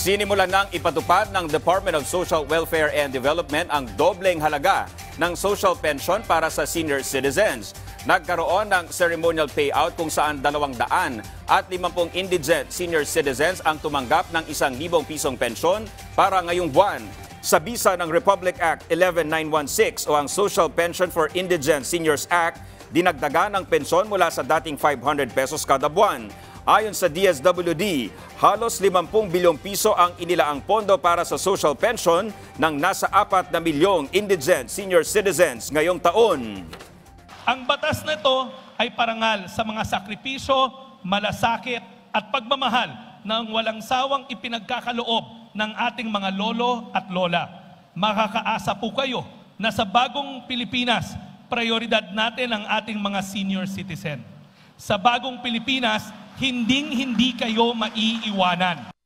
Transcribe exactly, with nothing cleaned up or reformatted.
Sinimulan ng ipatupad ng Department of Social Welfare and Development ang dobleng halaga ng social pension para sa senior citizens. Nagkaroon ng ceremonial payout kung saan dalawang daan at limampung indigent senior citizens ang tumanggap ng isang libong pisong pensyon para ngayong buwan. Sa bisa ng Republic Act eleven nine one six o ang Social Pension for Indigent Seniors Act, dinagdagan ang pensyon mula sa dating five hundred pesos kada buwan. Ayon sa D S W D, halos limampung bilyong piso ang inilaang pondo para sa social pension ng nasa apat na milyong indigent senior citizens ngayong taon. Ang batas na ito ay parangal sa mga sakripisyo, malasakit at pagmamahal ng walang sawang ipinagkakaloob ng ating mga lolo at lola. Makakaasa po kayo na sa bagong Pilipinas, prioridad natin ang ating mga senior citizen. Sa bagong Pilipinas, hinding-hindi kayo maiiwanan.